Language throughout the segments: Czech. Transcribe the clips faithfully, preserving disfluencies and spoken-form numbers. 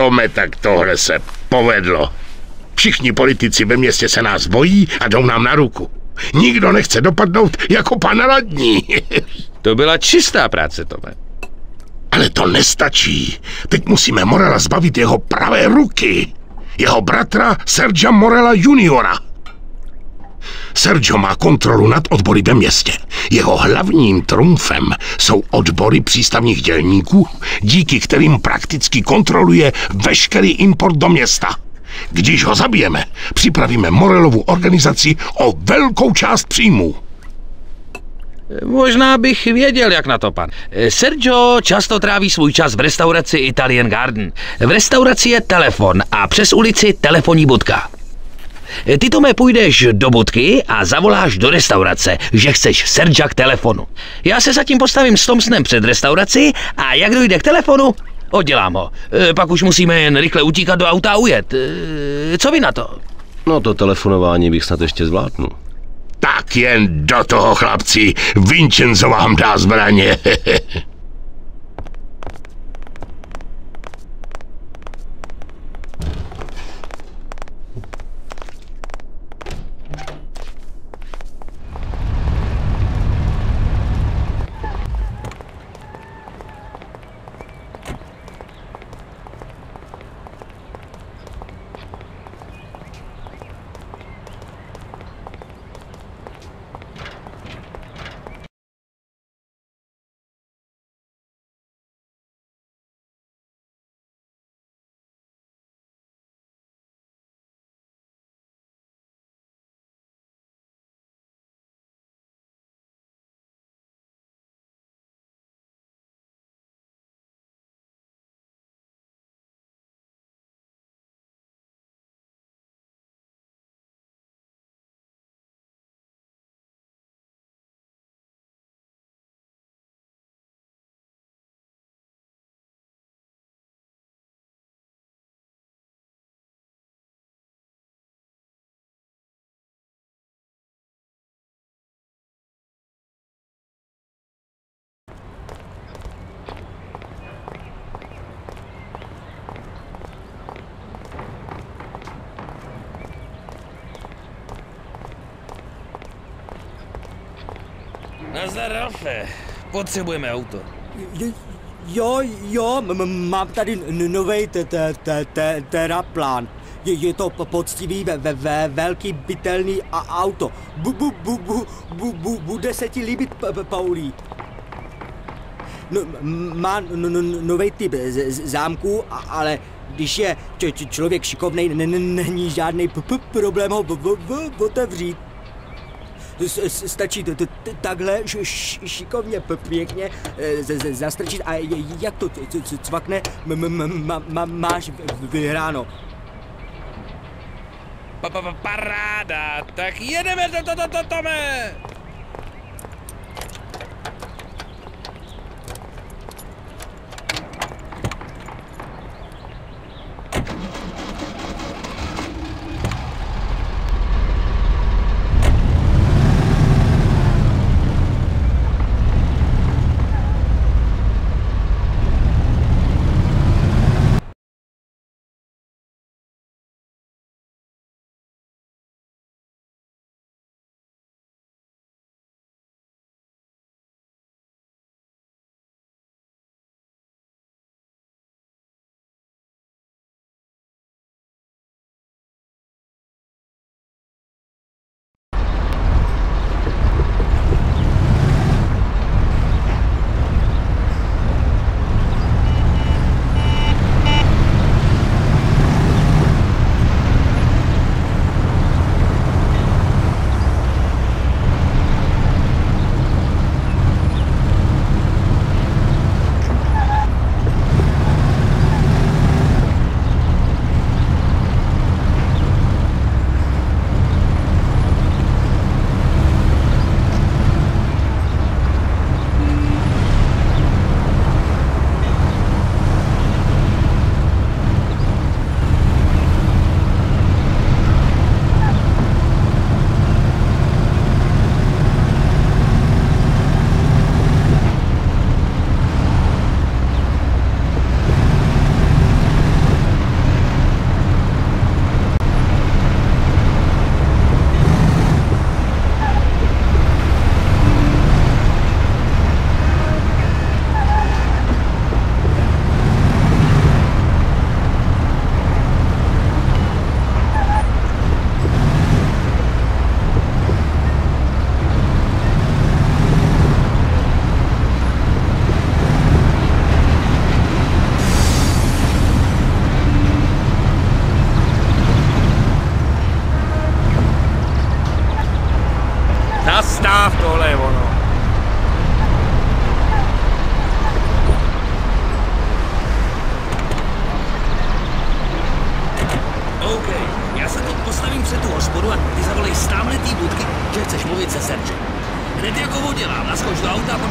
Tome, tak tohle se povedlo. Všichni politici ve městě se nás bojí a jdou nám na ruku. Nikdo nechce dopadnout jako pan radní. To byla čistá práce, Tome. Ale to nestačí. Teď musíme Morela zbavit jeho pravé ruky. Jeho bratra Sergia Morela juniora. Sergio má kontrolu nad odbory ve městě. Jeho hlavním trumfem jsou odbory přístavních dělníků, díky kterým prakticky kontroluje veškerý import do města. Když ho zabijeme, připravíme Morelovu organizaci o velkou část příjmů. Možná bych věděl, jak na to, pan. Sergio často tráví svůj čas v restauraci Italian Garden. V restauraci je telefon a přes ulici telefonní budka. Ty, Tome, půjdeš do budky a zavoláš do restaurace, že chceš Sergia k telefonu. Já se zatím postavím s Thompsonem před restauraci a jak dojde k telefonu, oddělám ho. Pak už musíme jen rychle utíkat do auta a ujet. Co vy na to? No to telefonování bych snad ještě zvládnul. Tak jen do toho, chlapci. Vincenzo vám dá zbraně. Nazdar, Ralfe. Potřebujeme auto. Jo, jo, mám tady nový teraplán. Je to poctivý, velký bytelný auto. Bude se ti líbit, Paulí. No, má nový typ zámku, ale když je člověk šikovnej, není žádný problém ho otevřít. Stačí takhle šikovně, pěkně zastrčit a jak to cvakne, máš vyhráno. Paráda, tak jedeme do toho, Tome!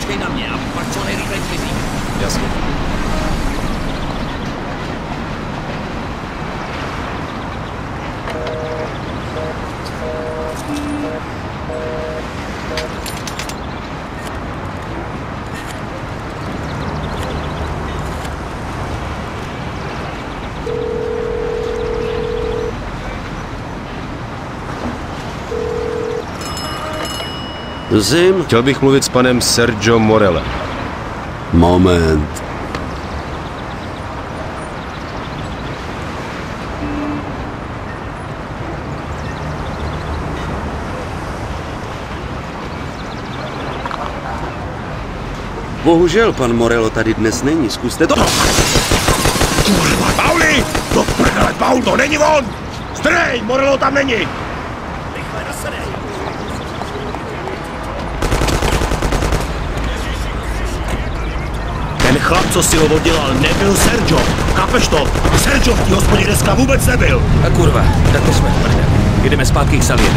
počkej na mě a pak co nejrychleji zmizíme. Jasně. Zim? Chtěl bych mluvit s panem Sergio Morelem. Moment. Bohužel, pan Morello tady dnes není. Zkuste to... Kurva, Pauli! Do prdele, Paul, to není on! Strej, Morello tam není! Rychle nasedej! Ten chlap, co si ho oddělal, nebyl Sergio. Chápeš to? Sergio v té hospodě dneska vůbec nebyl. A kurva, tak to jsme v prdeli. Jdeme zpátky k Salieri.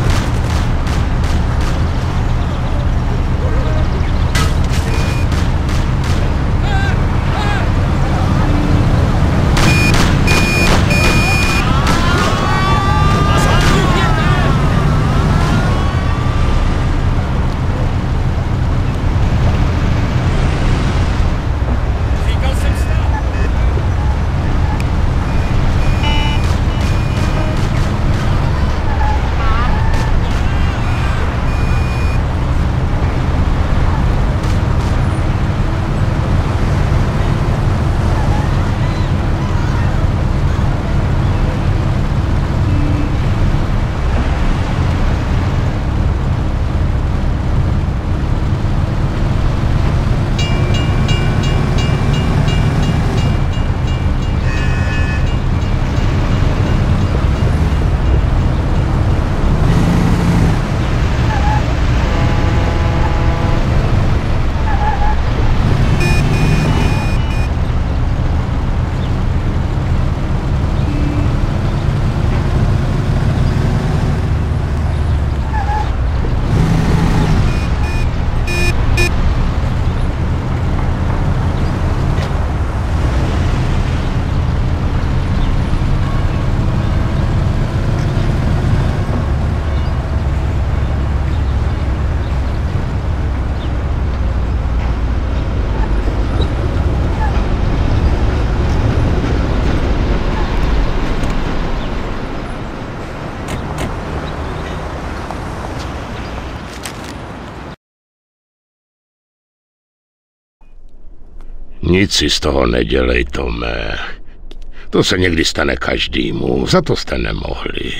Nic si z toho nedělej, Tome. To se někdy stane každému, za to jste nemohli.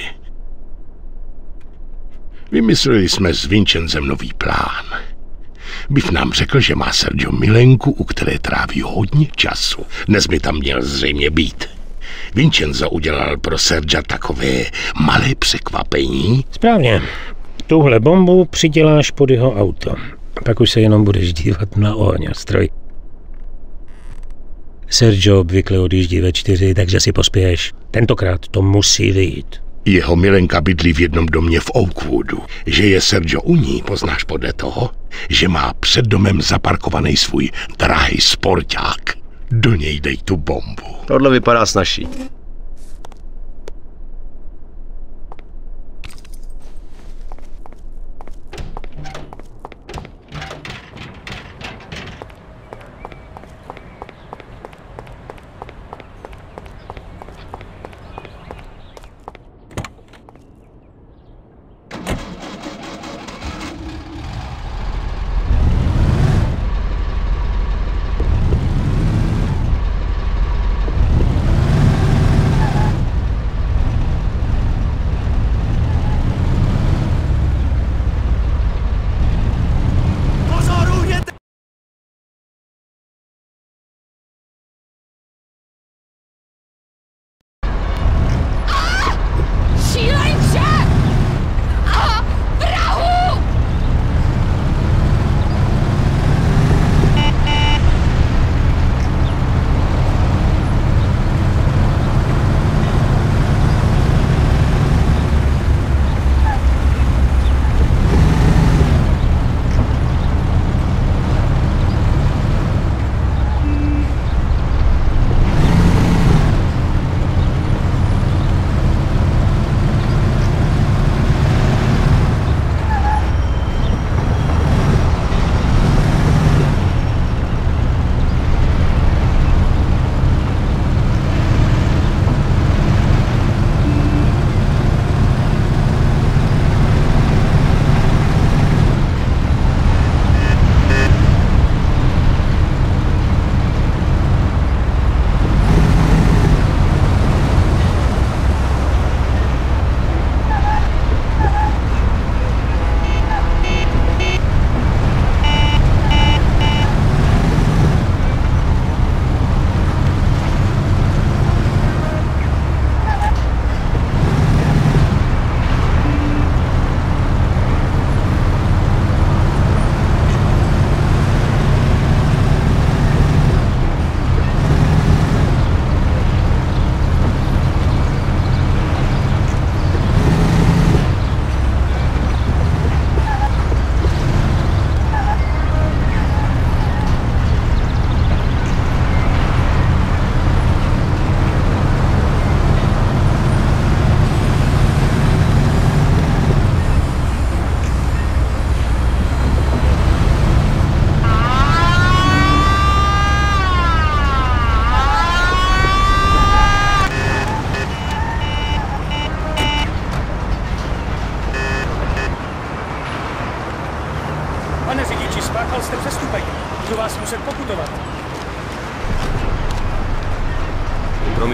Vymysleli jsme s Vincenzem nový plán. Biff nám řekl, že má Sergio milenku, u které tráví hodně času. Dnes mi tam měl zřejmě být. Vincenzo udělal pro Sergia takové malé překvapení. Správně. Tuhle bombu přiděláš pod jeho auto. Pak už se jenom budeš dívat na ohň a stroj. Sergio obvykle odjíždí ve čtyři, takže si pospěješ. Tentokrát to musí vyjít. Jeho milenka bydlí v jednom domě v Oakwoodu. Že je Sergio u ní, poznáš podle toho, že má před domem zaparkovaný svůj drahý sporták. Do něj dej tu bombu. Tohle vypadá snazší.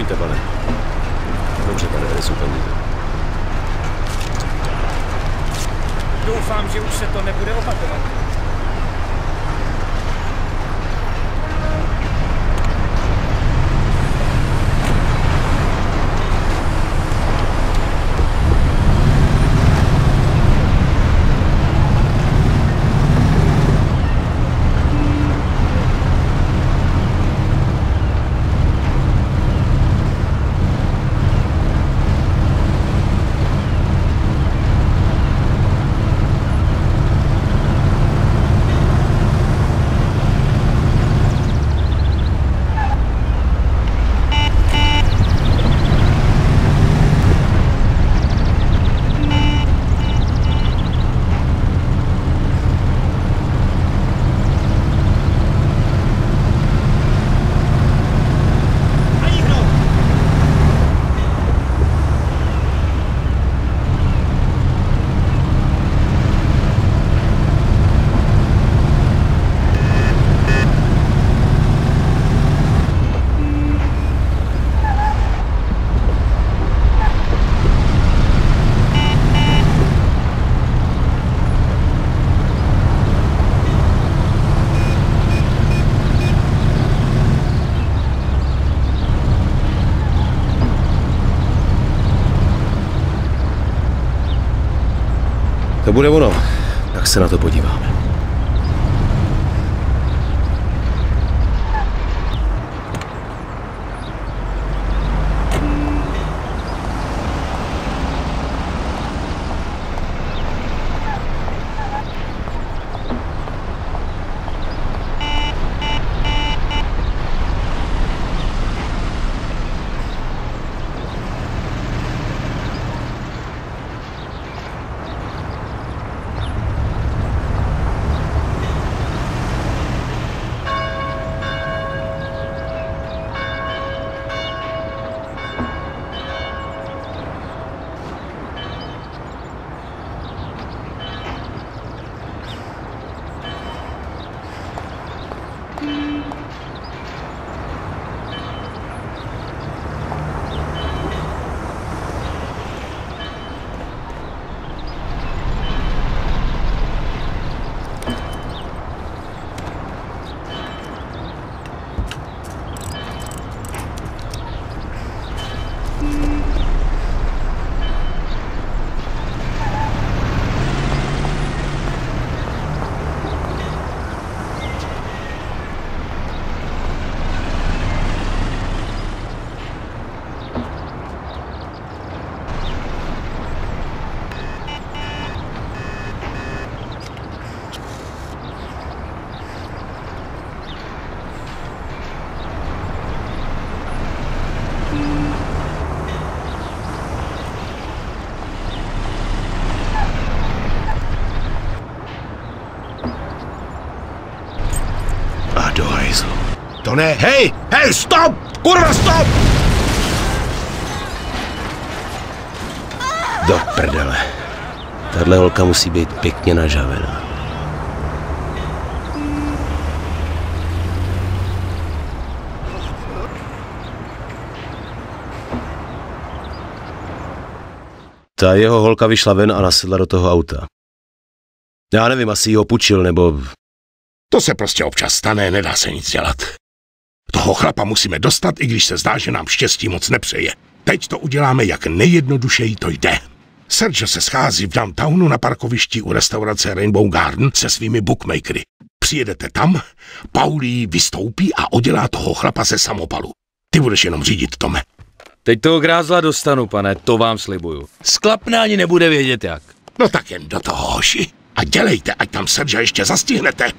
Promiňte, pane. Dobře, pane Harrisu, promiňte. Doufám, že už se to nebude opakovat. To bude ono, tak se na to podíváme. To ne, hej, hej, stop! Kurva, stop! Do prdele. Tahle holka musí být pěkně nažavená. Ta jeho holka vyšla ven a nasedla do toho auta. Já nevím, asi jí ho půjčil, nebo... To se prostě občas stane, nedá se nic dělat. Toho chlapa musíme dostat, i když se zdá, že nám štěstí moc nepřeje. Teď to uděláme, jak nejjednodušeji to jde. Sergio se schází v downtownu na parkovišti u restaurace Rainbow Garden se svými bookmakery. Přijedete tam, Paulí vystoupí a oddělá toho chlapa ze samopalu. Ty budeš jenom řídit, Tome. Teď toho grázla dostanu, pane, to vám slibuju. Sklapne ani nebude vědět jak. No tak jen do toho, hoši. A dělejte, ať tam Sergia ještě zastihnete.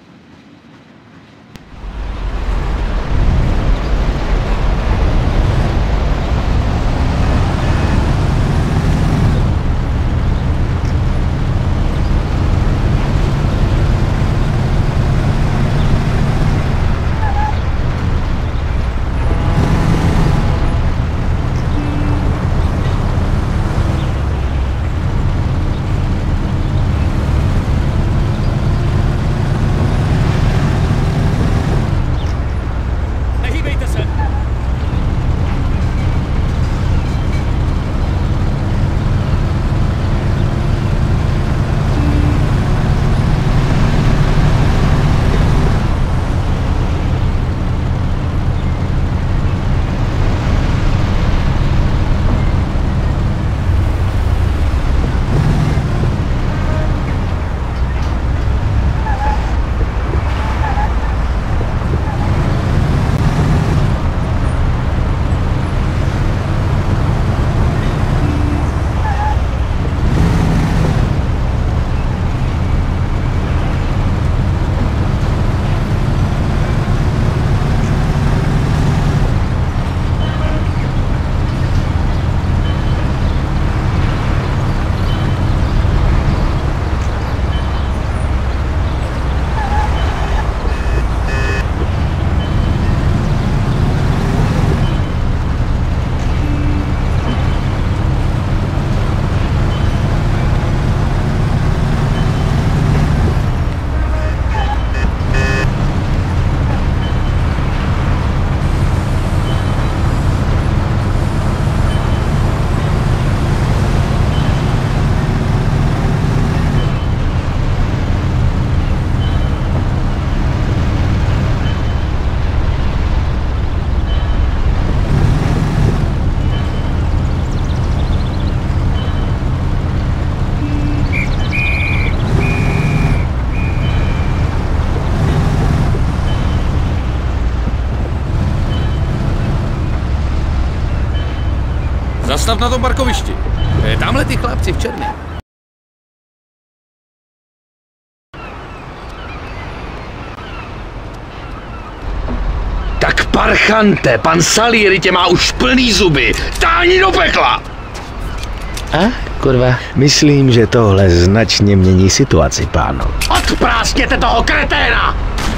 Zastav na tom parkovišti. E, tamhle ty chlapci v černém. Tak parchante, pan Salieri tě má už plný zuby. Táhni do pekla! A, kurva, myslím, že tohle značně mění situaci, páno. Odprástěte toho kreténa!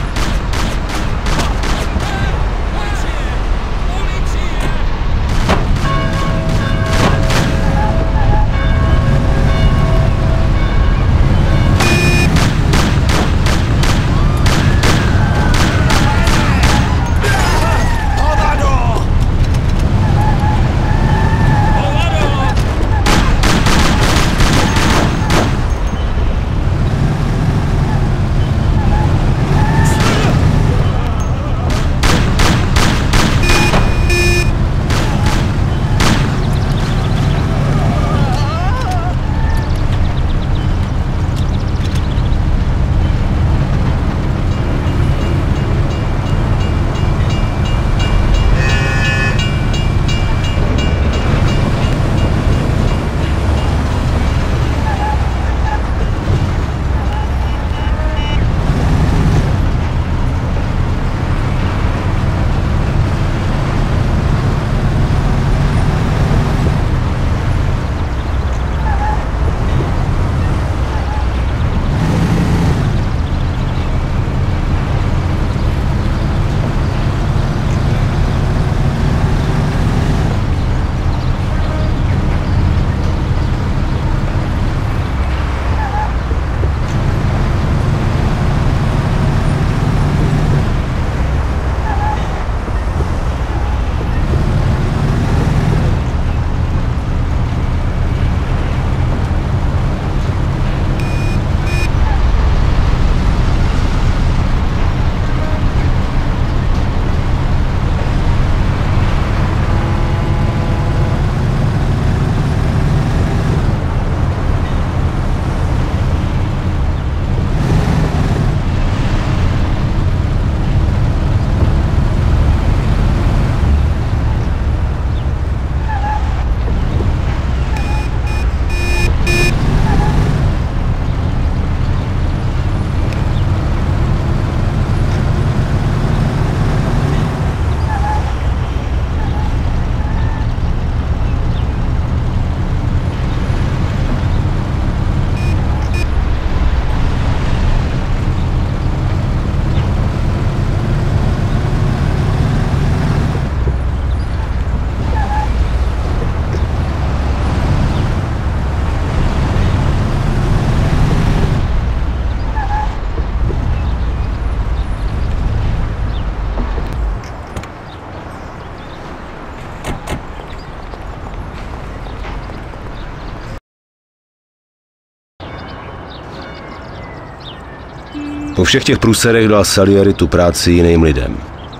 Po všech těch průserech dal Salieri tu práci jiným lidem.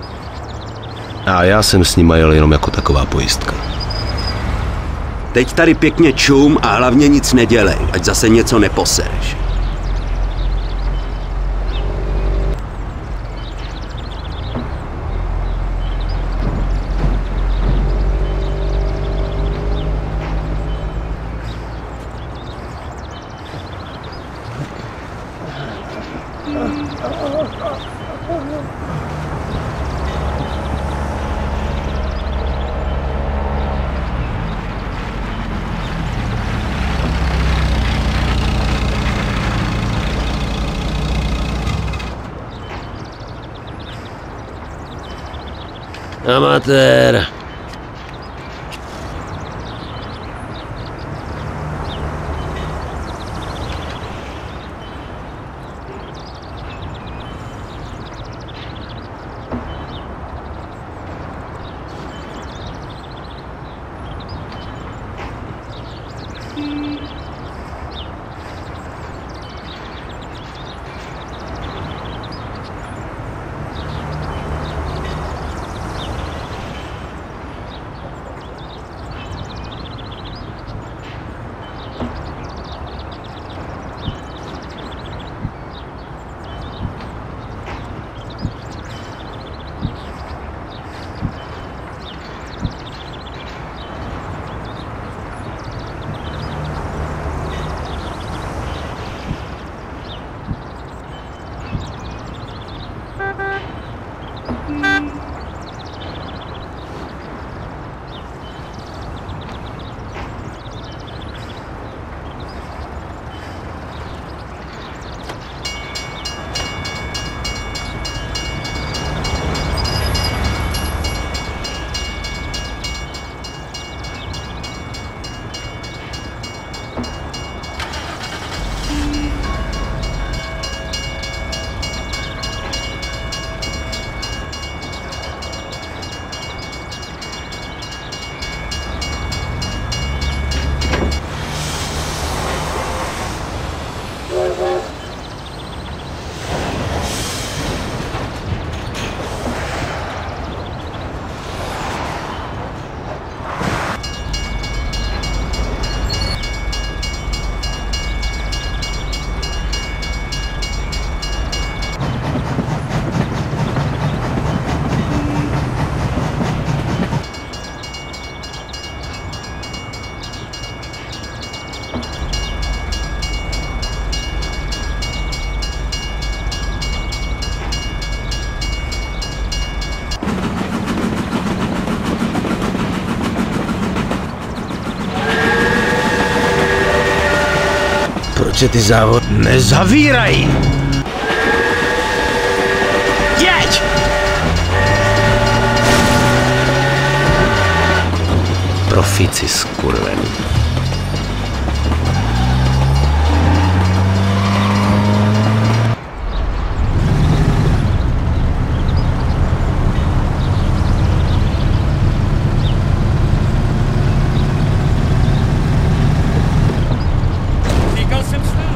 A já jsem s ním jel jenom jako taková pojistka. Teď tady pěkně čum a hlavně nic nedělej, ať zase něco neposereš. Amatér. se ty závody nezavírají. Jeď! Profici skurvený. Říkal jsem stát.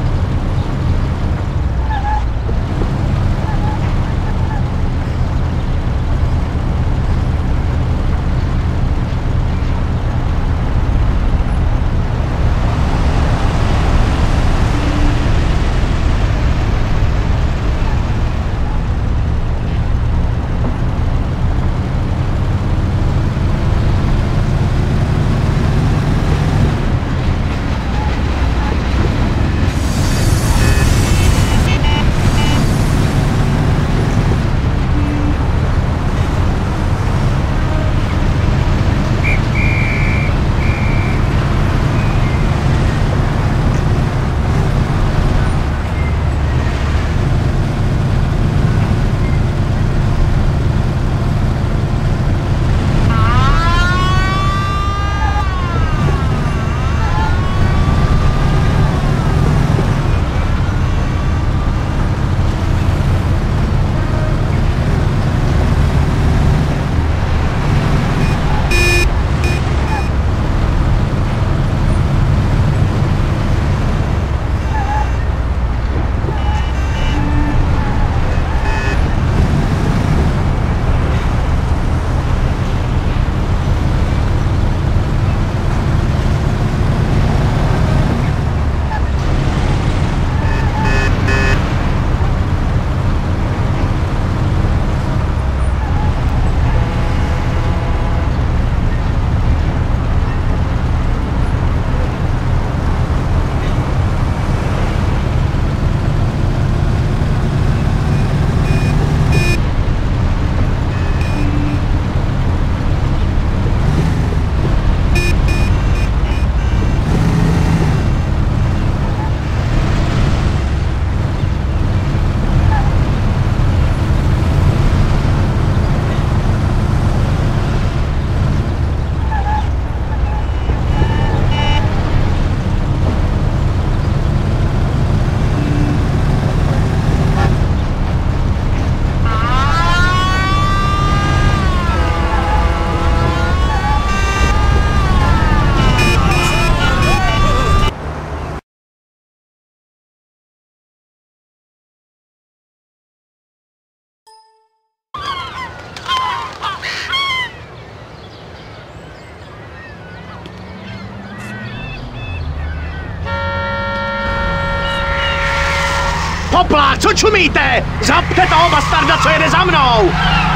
Hopla, co čumíte? Zapte toho bastarda, co jede za mnou!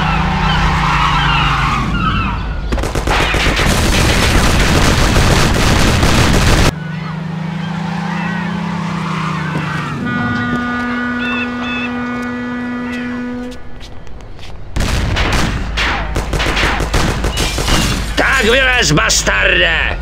Tak vylez, bastarde!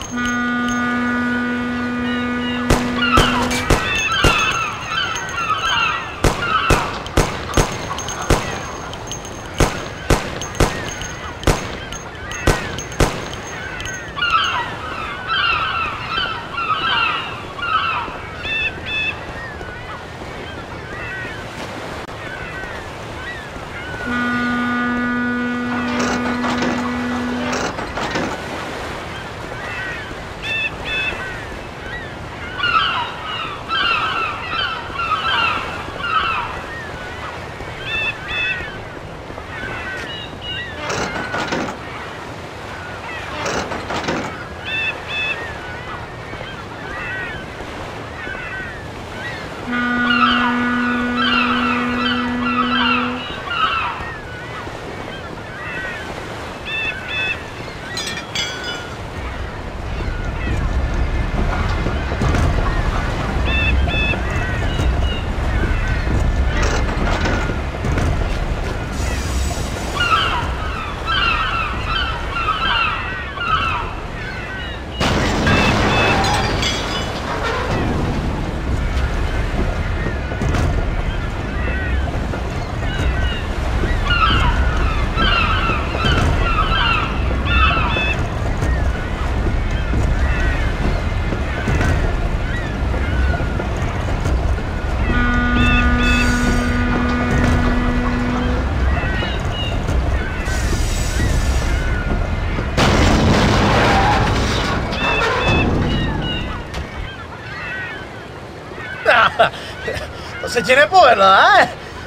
To se ti nepovedlo, ne?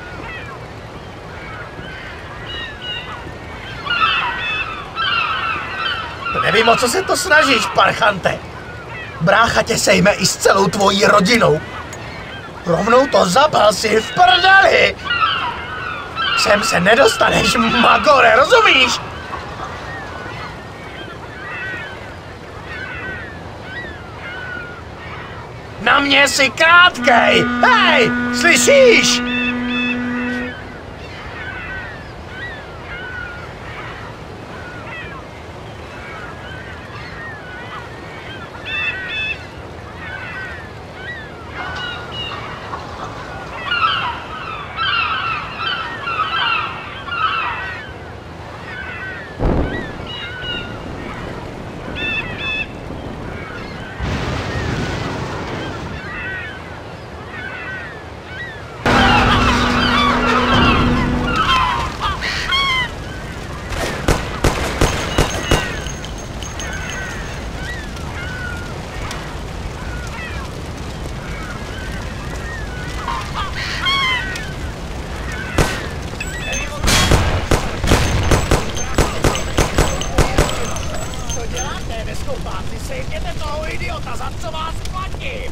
Nevím, o co se to snažíš, parchante. Brácha tě sejme i s celou tvojí rodinou. Rovnou to zapal si v prdeli. Sem se nedostaneš, magore, rozumíš? Na mě si krátkej! Hej, slyšíš? Sejměte toho idiota, za co vás platím!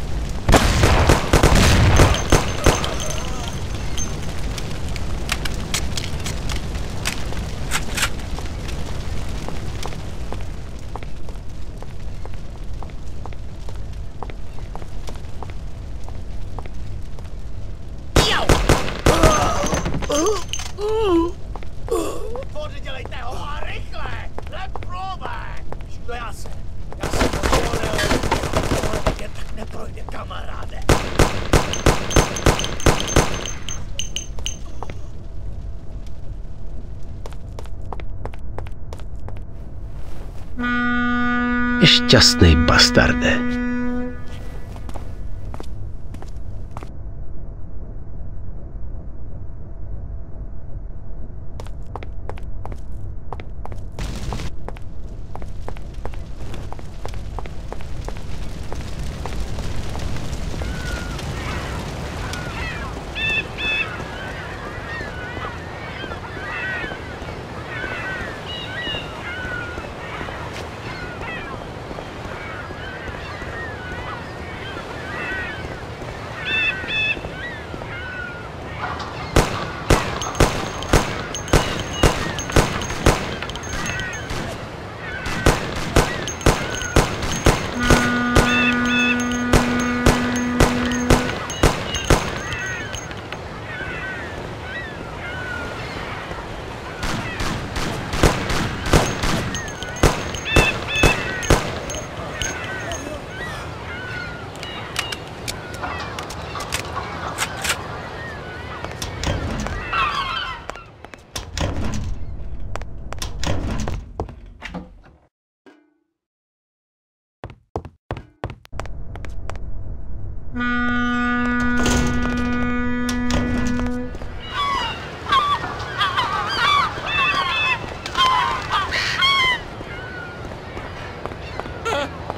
Oddělejte ho a rychle! Leplové! To já se. Já jsem to dovolil. Tohle jen tak neprojde, kamaráde. Šťastný bastarde.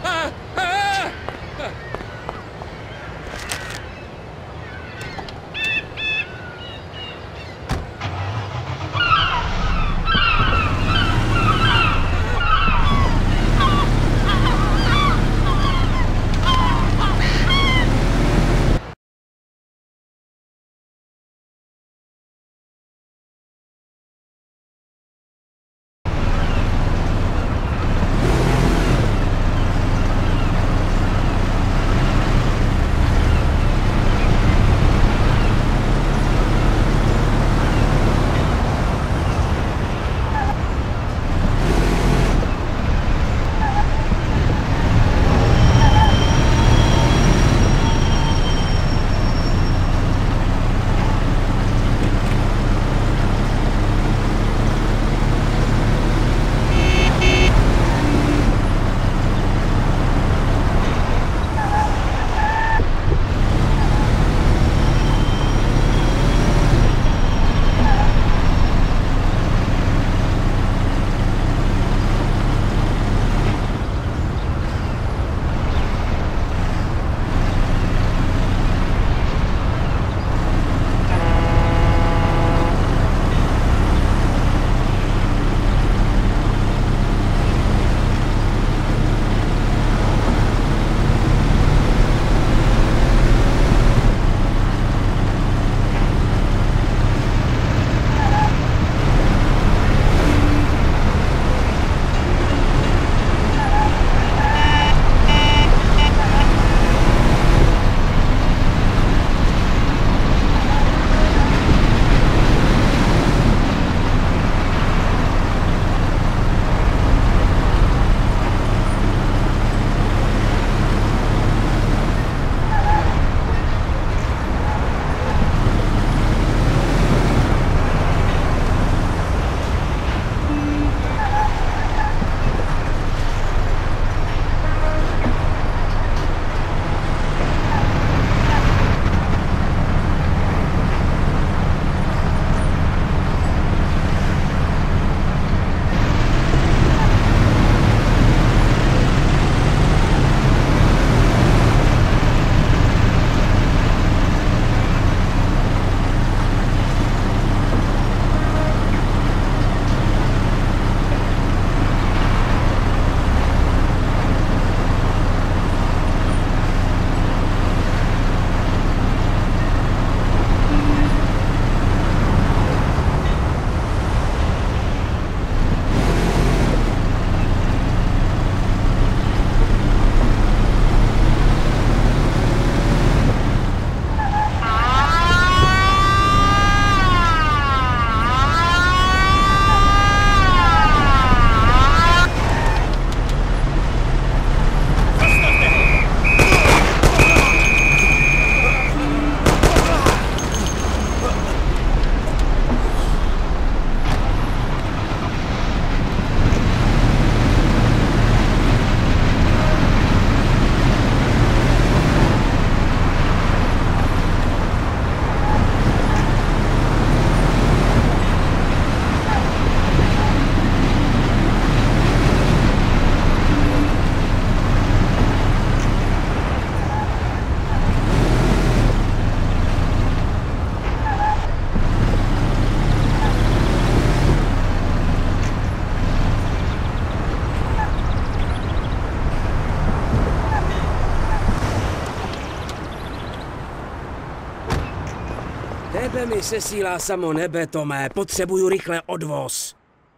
Tebe mi sesílá samo nebe, Tomé. Potřebuju rychle odvoz.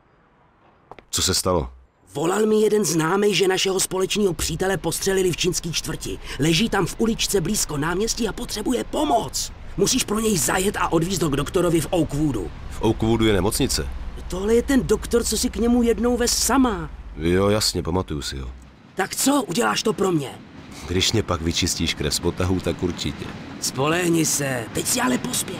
Co se stalo? Volal mi jeden známej, že našeho společného přítele postřelili v čínský čtvrti. Leží tam v uličce blízko náměstí a potřebuje pomoc. Musíš pro něj zajet a odvízt ho k doktorovi v Oakwoodu. V Oakwoodu je nemocnice. Tohle je ten doktor, co si k němu jednou vez sama. Jo, jasně, pamatuju si ho. Tak co, uděláš to pro mě? Když mě pak vyčistíš krev z potahu, tak určitě. Spolehni se, teď si ale pospěš.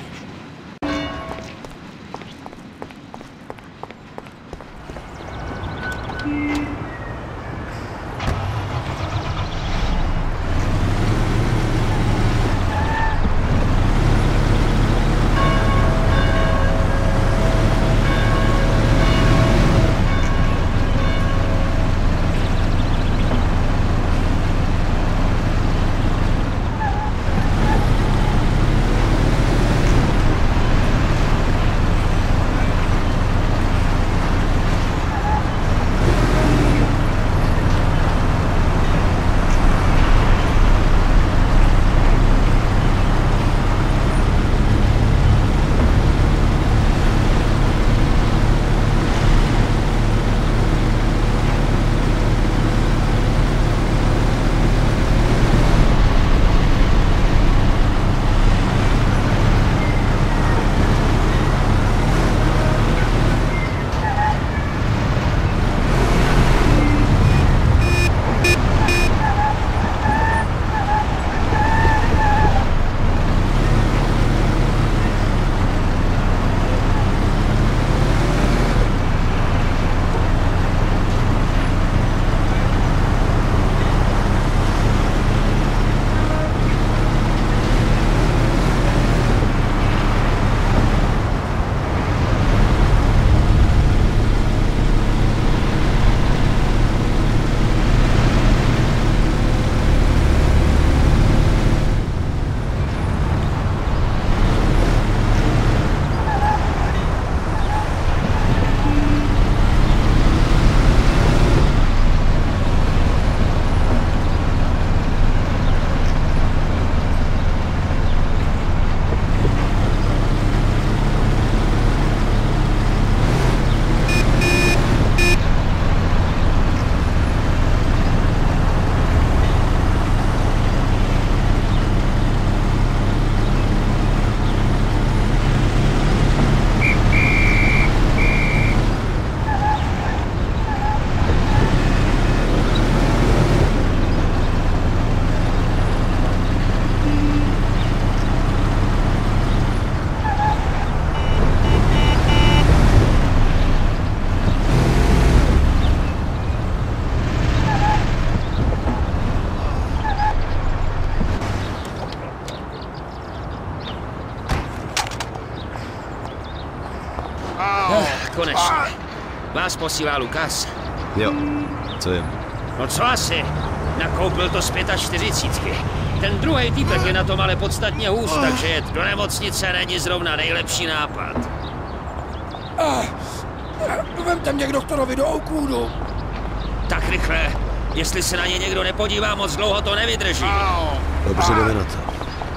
nás posílá Lukas? Jo, co je? No co asi? Nakoupil to z čtyřicítky. Ten druhý týpek je na tom ale podstatně hůř, takže jet do nemocnice není zrovna nejlepší nápad. Ah, vemte mě k doktorovi do Oakwoodu. Tak rychle. Jestli se na ně někdo nepodívá, moc dlouho to nevydrží. Dobře, jdeme na to.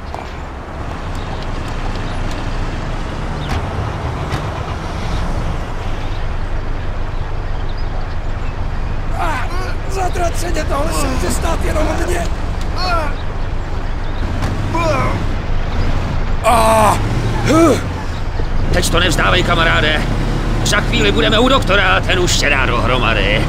Zatraceně, tohle se může stát jenom mně. Teď to nevzdávej, kamaráde. Za chvíli budeme u doktora a ten už tě dá dohromady.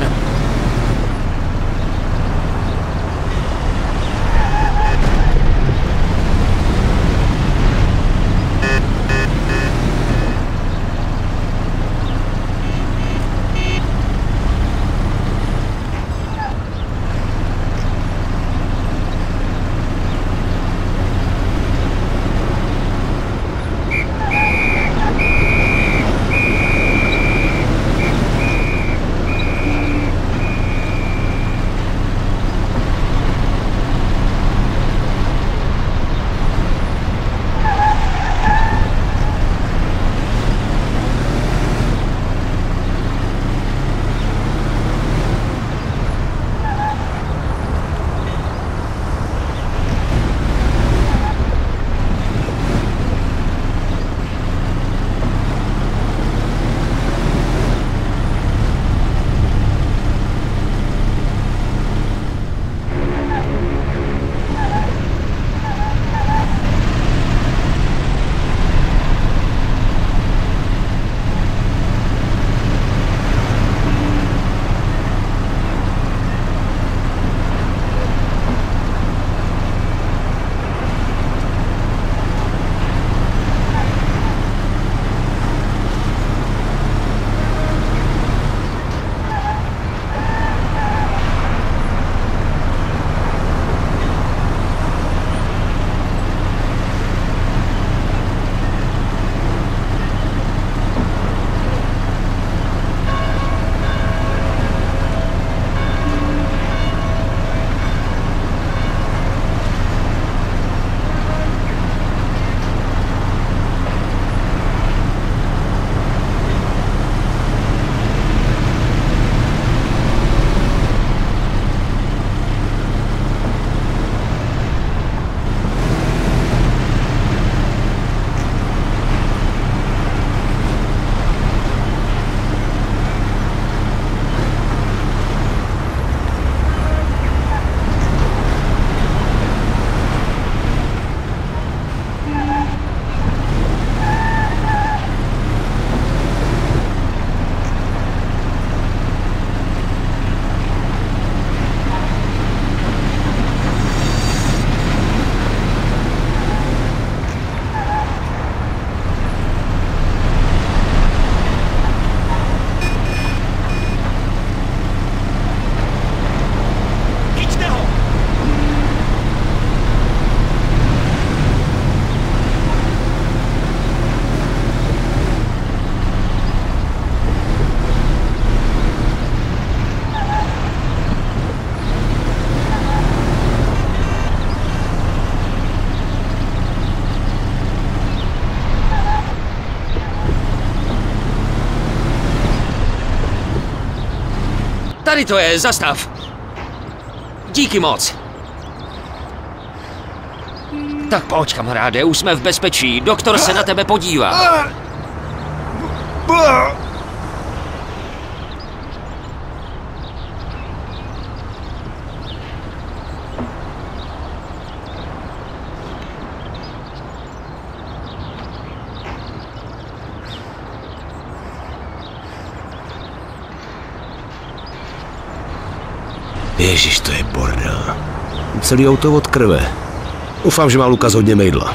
Tady to je, zastav. Díky moc. Tak pojď, kamaráde, už jsme v bezpečí. Doktor se na tebe podívá. Ježiš, to je bordel. Celý auto od krve. Doufám, že má Lukas hodně mejdla.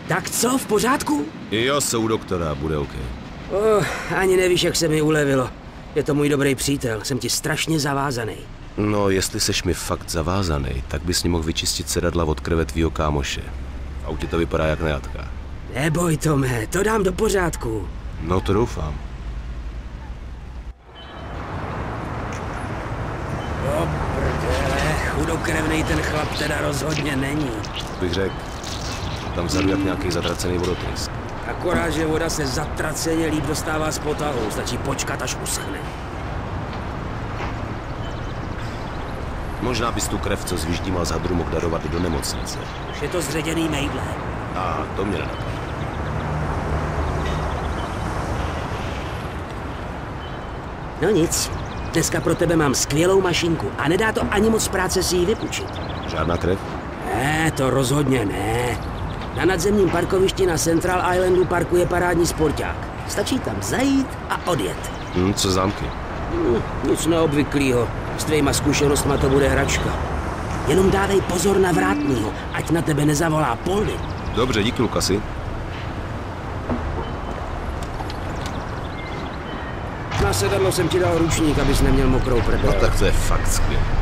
Tak co, v pořádku? Jo, jsou doktora, bude OK. Oh, ani nevíš, jak se mi ulevilo. Je to můj dobrý přítel, jsem ti strašně zavázaný. No, jestli seš mi fakt zavázaný, tak bys mi mohl vyčistit sedadla od krve tvýho kámoše. V autě to vypadá jak na jatka. Neboj, Tome, to dám do pořádku. No, to doufám. O prdele, chudokrevnej ten chlap teda rozhodně není. Bych řekl, tam vzadu jak nějaký zatracený vodotrysk. Akorát, že voda se zatraceně líp dostává z potahu, stačí počkat, až uschne. Možná bys tu krev, co zvyždímal z hadru, mohl darovat do nemocnice. Už je to zředěný mejdle. A to mě nenapadlo. No nic, dneska pro tebe mám skvělou mašinku a nedá to ani moc práce si ji vypůjčit. Žádná krev? Ne, to rozhodně ne. Na nadzemním parkovišti na Central Islandu parkuje parádní sporták. Stačí tam zajít a odjet. Hm, co zámky? Hm, nic neobvyklýho. S tvýma zkušenostma to bude hračka. Jenom dávej pozor na vrátnýho, ať na tebe nezavolá Polly. Dobře, díky, Lukasi. Na sedadlo jsem ti dal ručník, abys neměl mokrou prdel. No tak to je fakt skvělé.